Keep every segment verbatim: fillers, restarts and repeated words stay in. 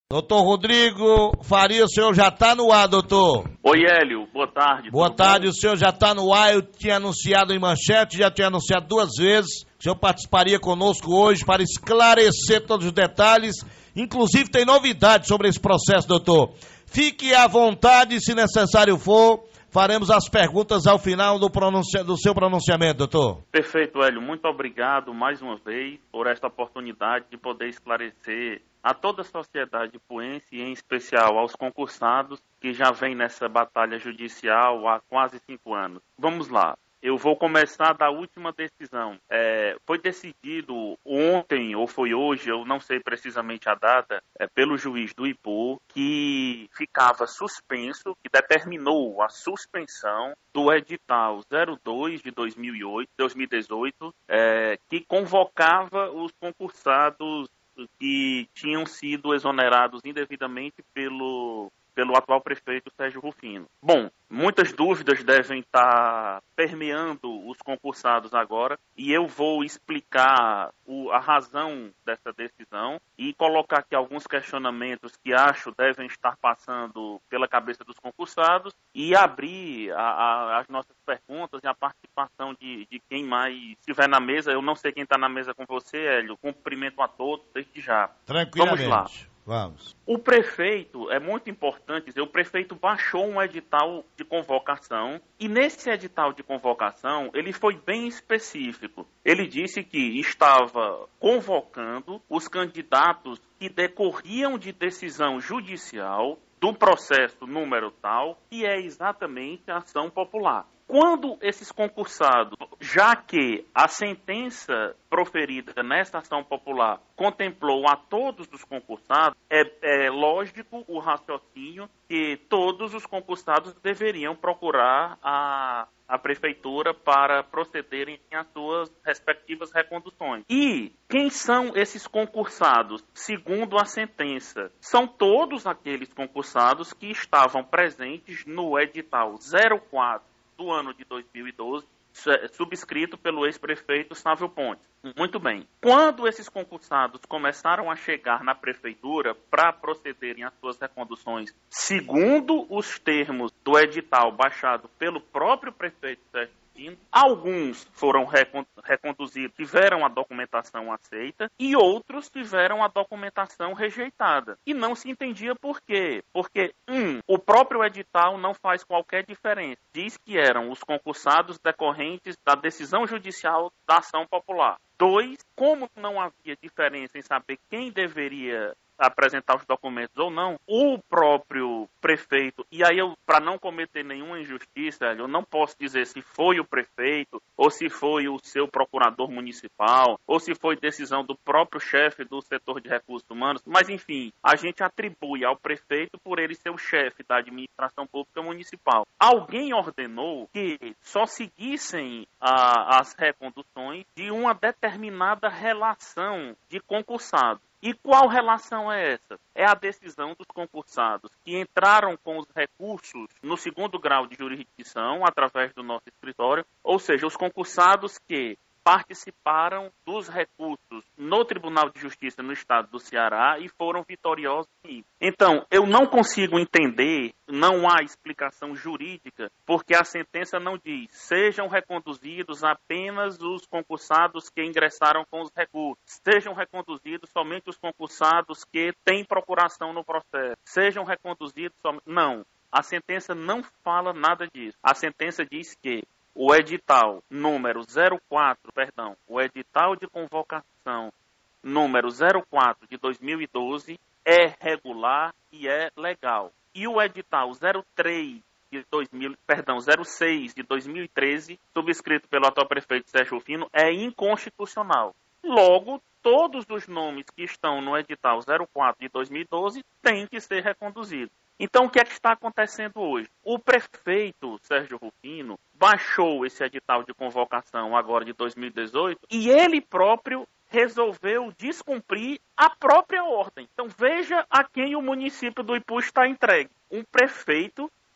Doutor Rodrigo Faria, o senhor já está no ar, doutor. Oi, Hélio, boa tarde. Boa tarde, bom? O senhor já está no ar, eu tinha anunciado em manchete, já tinha anunciado duas vezes. O senhor participaria conosco hoje para esclarecer todos os detalhes. Inclusive tem novidades sobre esse processo, doutor. Fique à vontade, se necessário for. Faremos as perguntas ao final do, pronuncia... do seu pronunciamento, doutor. Perfeito, Hélio. Muito obrigado mais uma vez por esta oportunidade de poder esclarecer a toda a sociedade ipuense e em especial aos concursados que já vêm nessa batalha judicial há quase cinco anos. Vamos lá. Eu vou começar da última decisão. É, foi decidido ontem, ou foi hoje, eu não sei precisamente a data, é, pelo juiz do Ipu, que ficava suspenso, que determinou a suspensão do edital zero dois de dois mil e dezoito, é, que convocava os concursados que tinham sido exonerados indevidamente pelo... pelo atual prefeito Sérgio Rufino. Bom, muitas dúvidas devem estar permeando os concursados agora e eu vou explicar o, a razão dessa decisão e colocar aqui alguns questionamentos que acho devem estar passando pela cabeça dos concursados e abrir a, a, as nossas perguntas e a participação de, de quem mais estiver na mesa. Eu não sei quem está na mesa com você, Hélio. Cumprimento a todos desde já. Tranquilamente. Vamos lá. Vamos. O prefeito, é muito importante dizer, o prefeito baixou um edital de convocação e nesse edital de convocação ele foi bem específico. Ele disse que estava convocando os candidatos que decorriam de decisão judicial do processo número tal, que é exatamente a ação popular. Quando esses concursados, já que a sentença proferida nesta ação popular contemplou a todos os concursados, é, é lógico o raciocínio que todos os concursados deveriam procurar a, a prefeitura para procederem às suas respectivas reconduções. E quem são esses concursados? Segundo a sentença, são todos aqueles concursados que estavam presentes no edital zero quatro do ano de dois mil e doze, subscrito pelo ex-prefeito Sávio Pontes. Muito bem. Quando esses concursados começaram a chegar na prefeitura para procederem às suas reconduções, segundo os termos do edital baixado pelo próprio prefeito Sérgio, alguns foram reconduzidos, tiveram a documentação aceita e outros tiveram a documentação rejeitada. E não se entendia por quê. Porque, um, o próprio edital não faz qualquer diferença. Diz que eram os concursados decorrentes da decisão judicial da ação popular. Dois, como não havia diferença em saber quem deveria apresentar os documentos ou não, o próprio prefeito, e aí eu, para não cometer nenhuma injustiça, eu não posso dizer se foi o prefeito, ou se foi o seu procurador municipal, ou se foi decisão do próprio chefe do setor de recursos humanos, mas enfim, a gente atribui ao prefeito por ele ser o chefe da administração pública municipal. Alguém ordenou que só seguissem a, as reconduções de uma determinada relação de concursado. E qual relação é essa? É a decisão dos concursados que entraram com os recursos no segundo grau de jurisdição através do nosso escritório, ou seja, os concursados que participaram dos recursos no Tribunal de Justiça no estado do Ceará e foram vitoriosos. Então, eu não consigo entender, não há explicação jurídica, porque a sentença não diz sejam reconduzidos apenas os concursados que ingressaram com os recursos, sejam reconduzidos somente os concursados que têm procuração no processo, sejam reconduzidos somente... Não, a sentença não fala nada disso. A sentença diz que o edital número zero quatro, perdão, o edital de convocação número zero quatro de dois mil e doze é regular e é legal. E o edital zero três de dois mil, perdão, zero seis de dois mil e treze, subscrito pelo atual prefeito Sérgio Rufino, é inconstitucional. Logo, todos os nomes que estão no edital zero quatro de dois mil e doze têm que ser reconduzidos. Então, o que é que está acontecendo hoje? O prefeito Sérgio Rufino baixou esse edital de convocação agora de dois mil e dezoito e ele próprio resolveu descumprir a própria ordem. Então, veja a quem o município do Ipu está entregue. Um prefeito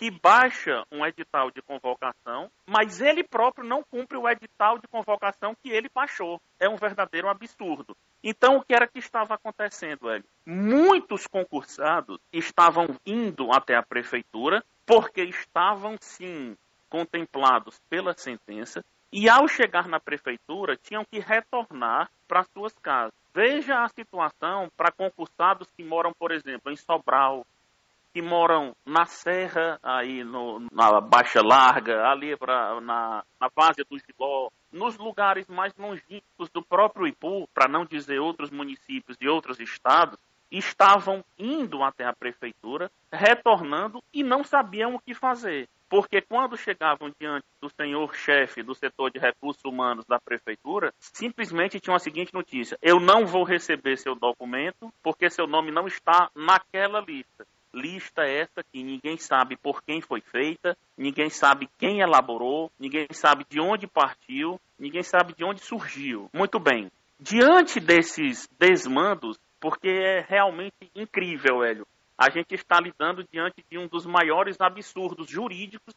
que baixa um edital de convocação, mas ele próprio não cumpre o edital de convocação que ele baixou. É um verdadeiro absurdo. Então, o que era que estava acontecendo, Hélio? Muitos concursados estavam indo até a prefeitura porque estavam, sim, contemplados pela sentença e, ao chegar na prefeitura, tinham que retornar para suas casas. Veja a situação para concursados que moram, por exemplo, em Sobral, que moram na Serra, aí no, na Baixa Larga, ali pra, na, na Várzea do Giló, nos lugares mais longínquos do próprio Ipu, para não dizer outros municípios de outros estados, estavam indo até a prefeitura, retornando e não sabiam o que fazer. Porque quando chegavam diante do senhor chefe do setor de recursos humanos da prefeitura, simplesmente tinham a seguinte notícia: eu não vou receber seu documento porque seu nome não está naquela lista. Lista essa que ninguém sabe por quem foi feita, ninguém sabe quem elaborou, ninguém sabe de onde partiu, ninguém sabe de onde surgiu. Muito bem. Diante desses desmandos, porque é realmente incrível, Hélio, a gente está lidando diante de um dos maiores absurdos jurídicos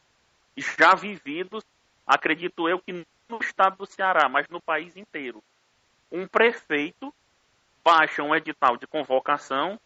já vividos, acredito eu, que no estado do Ceará, mas no país inteiro. Um prefeito baixa um edital de convocação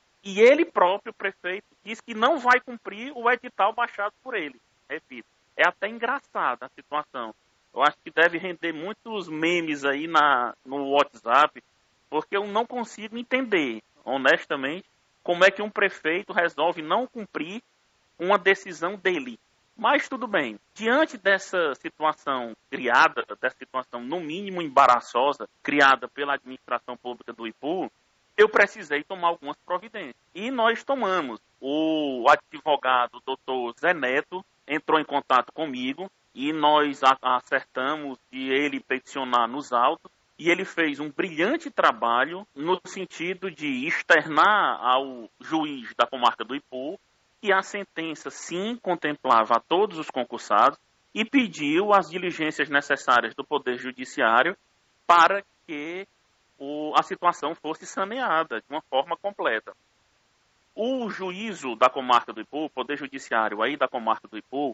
e ele próprio, prefeito, diz que não vai cumprir o edital baixado por ele. Repito, é até engraçada a situação. Eu acho que deve render muitos memes aí na, no WhatsApp, porque eu não consigo entender, honestamente, como é que um prefeito resolve não cumprir uma decisão dele. Mas tudo bem. Diante dessa situação criada, dessa situação no mínimo embaraçosa, criada pela administração pública do Ipu, eu precisei tomar algumas providências. E nós tomamos. O advogado doutor Zé Neto entrou em contato comigo e nós acertamos de ele peticionar nos autos. E ele fez um brilhante trabalho no sentido de externar ao juiz da comarca do Ipu que a sentença, sim, contemplava a todos os concursados e pediu as diligências necessárias do Poder Judiciário para que o, a situação fosse saneada de uma forma completa. O juízo da comarca do Ipu, o Poder Judiciário aí da comarca do Ipu,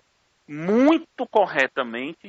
muito corretamente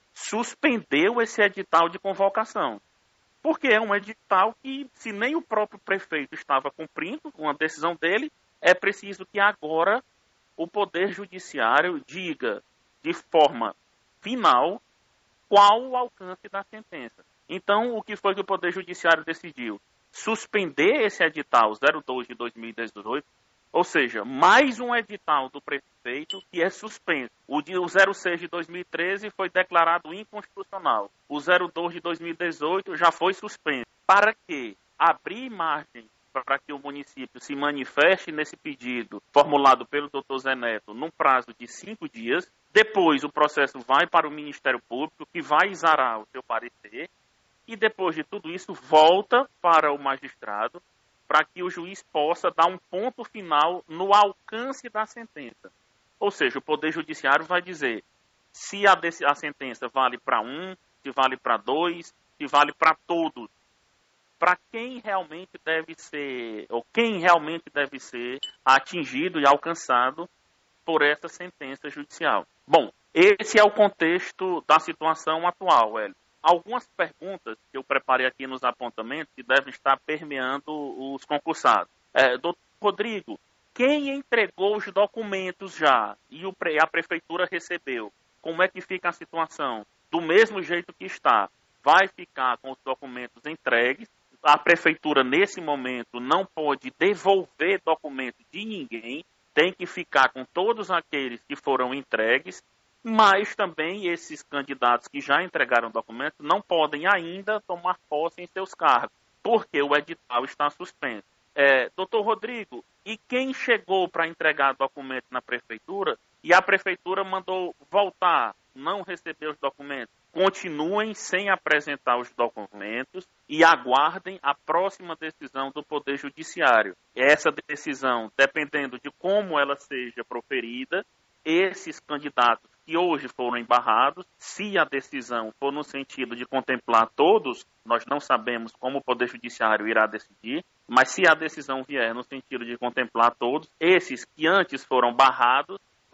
suspendeu esse edital de convocação. Porque é um edital que, se nem o próprio prefeito estava cumprindo uma decisão dele, é preciso que agora o Poder Judiciário diga de forma final qual o alcance da sentença. Então, o que foi que o Poder Judiciário decidiu? Suspender esse edital zero dois de dois mil e dezoito, ou seja, mais um edital do prefeito que é suspenso. O, de, o zero seis de dois mil e treze foi declarado inconstitucional. O zero dois de dois mil e dezoito já foi suspenso. Para quê? Abrir margem para que o município se manifeste nesse pedido formulado pelo doutor Zé Neto num prazo de cinco dias. Depois o processo vai para o Ministério Público, que vai exarar o seu parecer. E depois de tudo isso, volta para o magistrado para que o juiz possa dar um ponto final no alcance da sentença. Ou seja, o Poder Judiciário vai dizer se a, a sentença vale para um, se vale para dois, se vale para todos. Para quem realmente deve ser, ou quem realmente deve ser atingido e alcançado por essa sentença judicial. Bom, esse é o contexto da situação atual, Hélio. Algumas perguntas que eu preparei aqui nos apontamentos que devem estar permeando os concursados. É, doutor Rodrigo, quem entregou os documentos já e o, a prefeitura recebeu, como é que fica a situação? Do mesmo jeito que está, vai ficar com os documentos entregues. A prefeitura, nesse momento, não pode devolver documento de ninguém, tem que ficar com todos aqueles que foram entregues, mas também esses candidatos que já entregaram documento não podem ainda tomar posse em seus cargos, porque o edital está suspenso. É, doutor Rodrigo, e quem chegou para entregar documento na prefeitura e a prefeitura mandou voltar, não recebeu os documentos? Continuem sem apresentar os documentos e aguardem a próxima decisão do Poder Judiciário. Essa decisão, dependendo de como ela seja proferida, esses candidatos que hoje foram embarrados, se a decisão for no sentido de contemplar todos, nós não sabemos como o Poder Judiciário irá decidir, mas se a decisão vier no sentido de contemplar todos, esses que antes foram barrados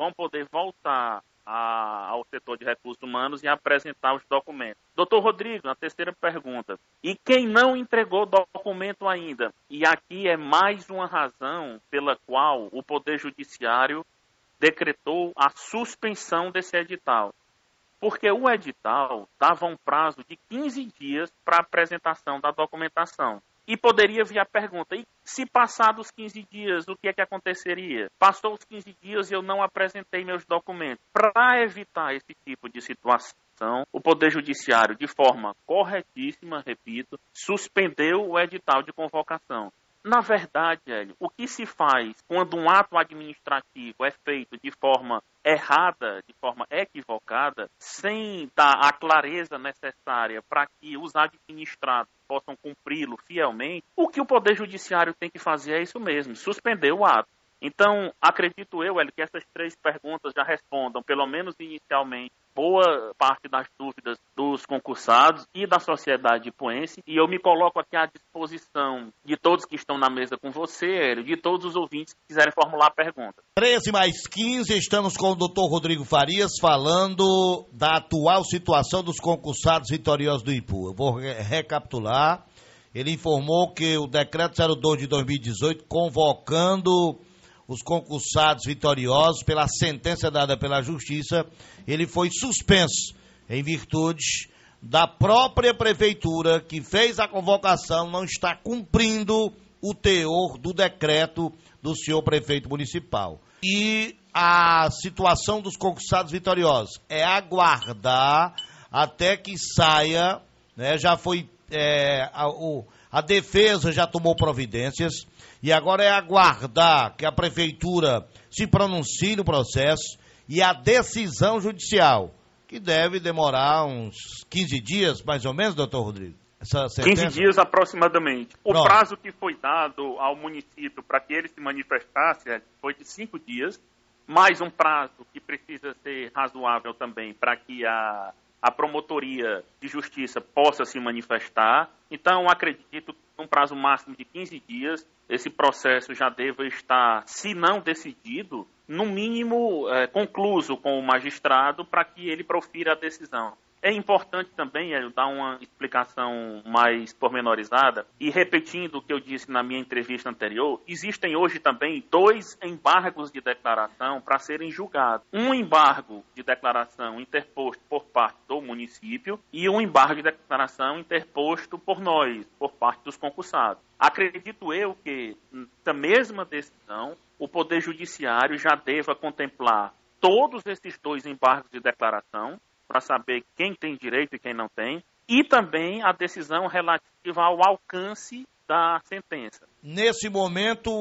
vão poder voltar a, ao setor de recursos humanos e apresentar os documentos. Doutor Rodrigo, a terceira pergunta. E quem não entregou documento ainda? E aqui é mais uma razão pela qual o Poder Judiciário decretou a suspensão desse edital. Porque o edital dava um prazo de quinze dias para a apresentação da documentação. E poderia vir a pergunta, e se passar dos quinze dias, o que é que aconteceria? Passou os quinze dias e eu não apresentei meus documentos. Para evitar esse tipo de situação, o Poder Judiciário, de forma corretíssima, repito, suspendeu o edital de convocação. Na verdade, Hélio, o que se faz quando um ato administrativo é feito de forma errada, de forma equivocada, sem dar a clareza necessária para que os administrados possam cumpri-lo fielmente, o que o Poder Judiciário tem que fazer é isso mesmo, suspender o ato. Então, acredito eu, Hélio, que essas três perguntas já respondam, pelo menos inicialmente, boa parte das dúvidas dos concursados e da sociedade ipuense, e eu me coloco aqui à disposição de todos que estão na mesa com você, Hélio, de todos os ouvintes que quiserem formular perguntas. treze mais quinze, estamos com o doutor Rodrigo Farias falando da atual situação dos concursados vitoriosos do Ipu. Eu vou re- recapitular. Ele informou que o decreto zero dois de dois mil e dezoito, convocando os concursados vitoriosos pela sentença dada pela Justiça, ele foi suspenso em virtude da própria prefeitura que fez a convocação não está cumprindo o teor do decreto do senhor prefeito municipal. E a situação dos concursados vitoriosos é aguardar até que saia, né, já foi, é, a, o, a defesa já tomou providências, e agora é aguardar que a prefeitura se pronuncie no processo e a decisão judicial, que deve demorar uns quinze dias, mais ou menos, doutor Rodrigo? Essa sentença? quinze dias aproximadamente. O Pronto. prazo que foi dado ao município para que ele se manifestasse foi de cinco dias, mais um prazo que precisa ser razoável também para que a, a promotoria de justiça possa se manifestar. Então, acredito que um prazo máximo de quinze dias, esse processo já deva estar, se não decidido, no mínimo é, concluso com o magistrado para que ele profira a decisão. É importante também, Hélio, dar uma explicação mais pormenorizada e repetindo o que eu disse na minha entrevista anterior, existem hoje também dois embargos de declaração para serem julgados. Um embargo de declaração interposto por parte do município e um embargo de declaração interposto por nós, por parte dos concursados. Acredito eu que, nessa mesma decisão, o Poder Judiciário já deva contemplar todos esses dois embargos de declaração, para saber quem tem direito e quem não tem, e também a decisão relativa ao alcance da sentença. Nesse momento,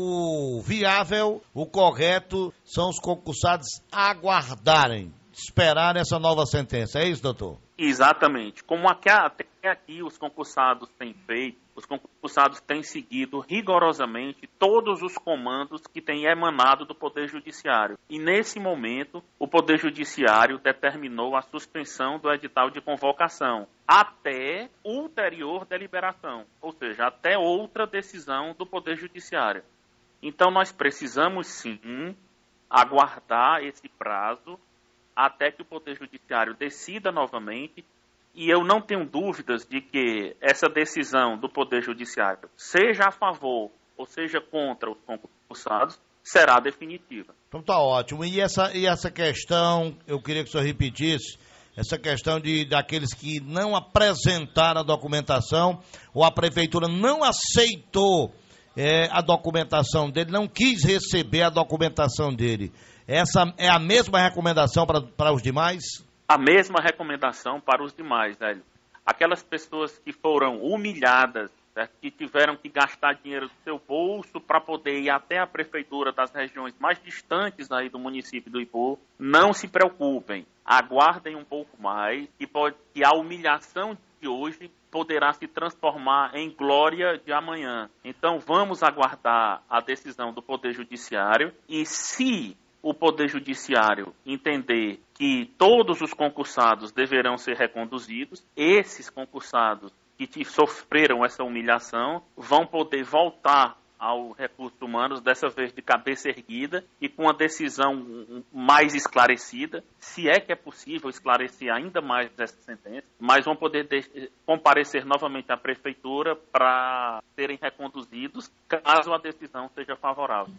o viável, o correto, são os concursados aguardarem, esperar essa nova sentença. É isso, doutor? Exatamente. Como até aqui os concursados têm feito, os concursados têm seguido rigorosamente todos os comandos que têm emanado do Poder Judiciário. E nesse momento, o Poder Judiciário determinou a suspensão do edital de convocação até ulterior deliberação, ou seja, até outra decisão do Poder Judiciário. Então nós precisamos sim aguardar esse prazo até que o Poder Judiciário decida novamente, e eu não tenho dúvidas de que essa decisão do Poder Judiciário, seja a favor ou seja contra os concursados, será definitiva. Então tá ótimo. E essa, e essa questão, eu queria que o senhor repetisse, essa questão de daqueles que não apresentaram a documentação, ou a prefeitura não aceitou é, a documentação dele, não quis receber a documentação dele. Essa é a mesma recomendação para os demais? A mesma recomendação para os demais, velho. Aquelas pessoas que foram humilhadas, certo? Que tiveram que gastar dinheiro do seu bolso para poder ir até a prefeitura das regiões mais distantes aí do município do Ipu, não se preocupem, aguardem um pouco mais, que, pode, que a humilhação de hoje poderá se transformar em glória de amanhã. Então vamos aguardar a decisão do Poder Judiciário, e se o Poder Judiciário entender que todos os concursados deverão ser reconduzidos, esses concursados que sofreram essa humilhação vão poder voltar ao Recursos Humanos, dessa vez de cabeça erguida e com uma decisão mais esclarecida, se é que é possível esclarecer ainda mais essa sentença, mas vão poder de- comparecer novamente à Prefeitura para serem reconduzidos, caso a decisão seja favorável.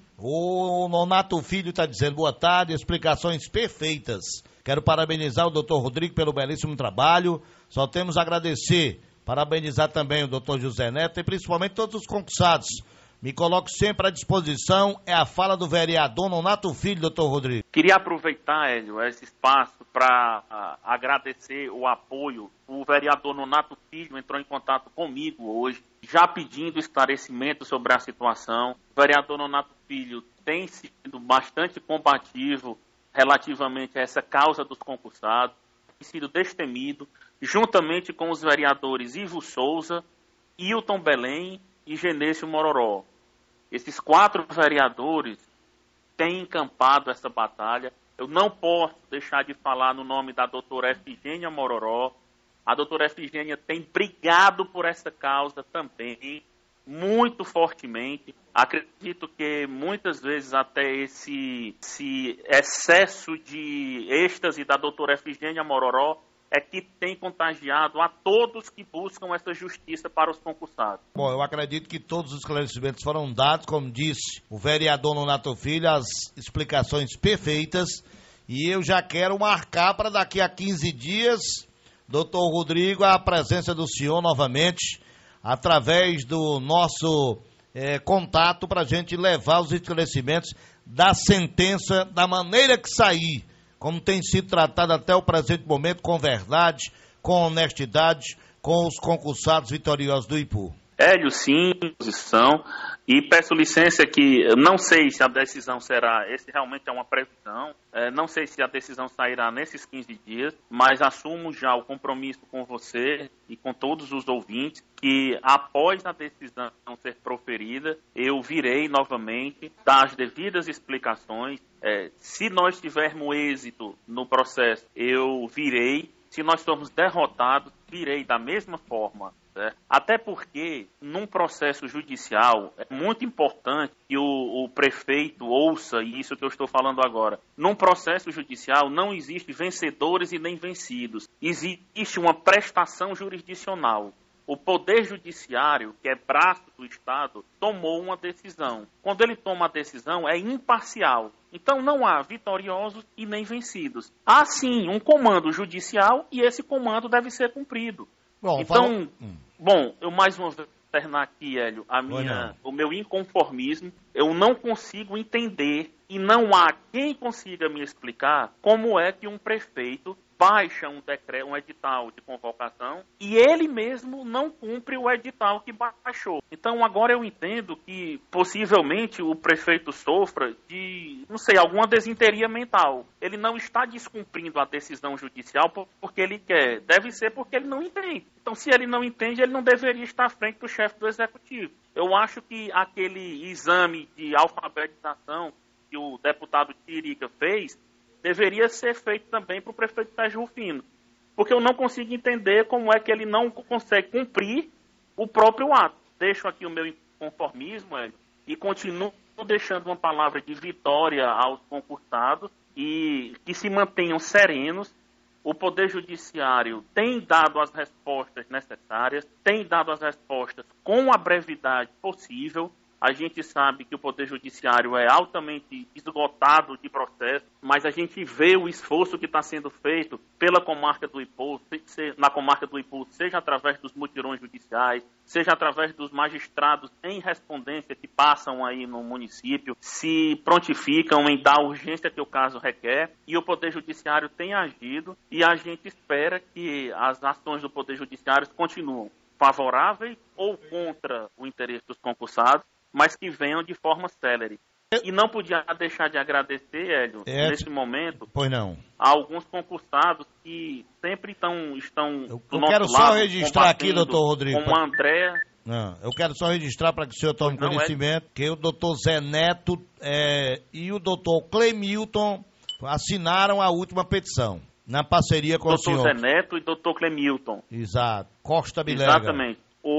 O Nonato Filho está dizendo boa tarde, explicações perfeitas. Quero parabenizar o doutor Rodrigo pelo belíssimo trabalho. Só temos a agradecer, parabenizar também o doutor José Neto e principalmente todos os concursados. Me coloco sempre à disposição. É a fala do vereador Nonato Filho, doutor Rodrigo. Queria aproveitar, Hélio, esse espaço para uh, agradecer o apoio. O vereador Nonato Filho entrou em contato comigo hoje, já pedindo esclarecimento sobre a situação. O vereador Nonato Filho tem sido bastante combativo relativamente a essa causa dos concursados, tem sido destemido, juntamente com os vereadores Ivo Souza, Hilton Belém e Genésio Mororó. Esses quatro vereadores têm encampado essa batalha. Eu não posso deixar de falar no nome da doutora Efigênia Mororó. A doutora Efigênia tem brigado por essa causa também, muito fortemente. Acredito que muitas vezes até esse, esse excesso de êxtase da doutora Efigênia Mororó é que tem contagiado a todos que buscam essa justiça para os concursados. Bom, eu acredito que todos os esclarecimentos foram dados, como disse o vereador Nonato Filho, as explicações perfeitas, e eu já quero marcar para daqui a quinze dias, doutor Rodrigo, a presença do senhor novamente, através do nosso é, contato, para a gente levar os esclarecimentos da sentença, da maneira que sair, como tem sido tratado até o presente momento, com verdade, com honestidade, com os concursados vitoriosos do Ipu. Hélio, sim, posição. E peço licença que eu não sei se a decisão será, esse realmente é uma previsão, é, não sei se a decisão sairá nesses quinze dias, mas assumo já o compromisso com você e com todos os ouvintes que após a decisão ser proferida, eu virei novamente dar as devidas explicações. É, se nós tivermos êxito no processo, eu virei. Se nós formos derrotados, virei da mesma forma. Certo? Até porque, num processo judicial, é muito importante que o, o prefeito ouça isso que eu estou falando agora. Num processo judicial, não existe vencedores e nem vencidos. Existe uma prestação jurisdicional. O Poder Judiciário, que é braço do Estado, tomou uma decisão. Quando ele toma a decisão, é imparcial. Então, não há vitoriosos e nem vencidos. Há, sim, um comando judicial e esse comando deve ser cumprido. Bom, então, fala... hum. bom, eu mais uma vez vou externar aqui, Hélio, a minha, o meu inconformismo. Eu não consigo entender e não há quem consiga me explicar como é que um prefeito baixa um decreto, um edital de convocação e ele mesmo não cumpre o edital que baixou. Então agora eu entendo que possivelmente o prefeito sofra de, não sei, alguma desinteria mental. Ele não está descumprindo a decisão judicial porque ele quer, deve ser porque ele não entende. Então se ele não entende, ele não deveria estar à frente do chefe do executivo. Eu acho que aquele exame de alfabetização que o deputado Tirica fez deveria ser feito também para o prefeito Sérgio Rufino, porque eu não consigo entender como é que ele não consegue cumprir o próprio ato. Deixo aqui o meu inconformismo, Hélio, e continuo deixando uma palavra de vitória aos concursados e que se mantenham serenos. O Poder Judiciário tem dado as respostas necessárias, tem dado as respostas com a brevidade possível. A gente sabe que o Poder Judiciário é altamente esgotado de processo, mas a gente vê o esforço que está sendo feito pela comarca do Ipu, na comarca do Ipu, seja através dos mutirões judiciais, seja através dos magistrados em respondência que passam aí no município, se prontificam em dar a urgência que o caso requer, e o Poder Judiciário tem agido, e a gente espera que as ações do Poder Judiciário continuem favoráveis ou contra o interesse dos concursados, mas que venham de forma célere. E não podia deixar de agradecer, Hélio, é, nesse momento, pois não, a alguns concursados que sempre tão, estão eu, do eu nosso quero lado, só registrar aqui, doutor Rodrigo, como a Andréa. Não, eu quero só registrar para que o senhor tome não, conhecimento é... que o doutor Zé Neto é, e o doutor Clemilton assinaram a última petição, na parceria com doutor o senhor. doutor Zé Neto e doutor Clemilton. Exato, Costa Bilega. Exatamente. O, o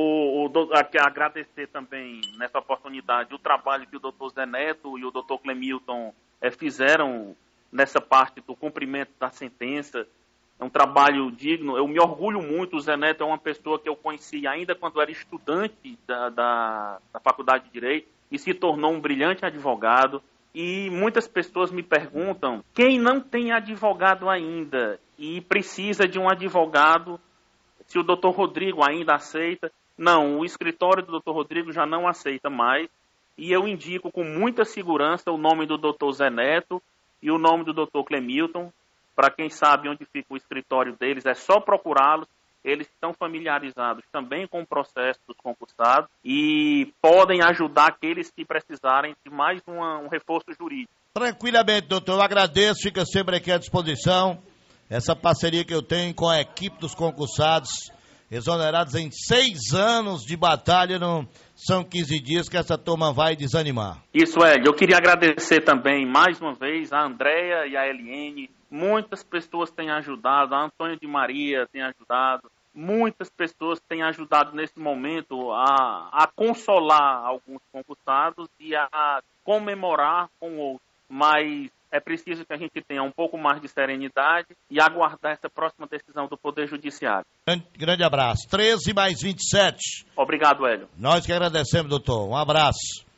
do, aqui, agradecer também, nessa oportunidade, o trabalho que o doutor Zé Neto e o doutor Clemilton é, fizeram nessa parte do cumprimento da sentença. É um trabalho digno. Eu me orgulho muito. O Zé Neto é uma pessoa que eu conheci ainda quando era estudante da, da, da Faculdade de Direito e se tornou um brilhante advogado. E muitas pessoas me perguntam, quem não tem advogado ainda e precisa de um advogado, se o doutor Rodrigo ainda aceita? Não, o escritório do doutor Rodrigo já não aceita mais. E eu indico com muita segurança o nome do doutor Zé Neto e o nome do doutor Clemilton. Para quem sabe onde fica o escritório deles, é só procurá-los. Eles estão familiarizados também com o processo dos concursados e podem ajudar aqueles que precisarem de mais uma, um reforço jurídico. Tranquilamente, doutor. Eu agradeço, fica sempre aqui à disposição. Essa parceria que eu tenho com a equipe dos concursados, exonerados em seis anos de batalha, não são quinze dias que essa turma vai desanimar. Isso, Hélio. Eu queria agradecer também, mais uma vez, a Andréia e a Eliene. Muitas pessoas têm ajudado, a Antônia de Maria tem ajudado, muitas pessoas têm ajudado nesse momento a, a consolar alguns concursados e a comemorar com outros. Mas é preciso que a gente tenha um pouco mais de serenidade e aguardar essa próxima decisão do Poder Judiciário. Grande, grande abraço. treze mais vinte e sete. Obrigado, Hélio. Nós que agradecemos, doutor. Um abraço.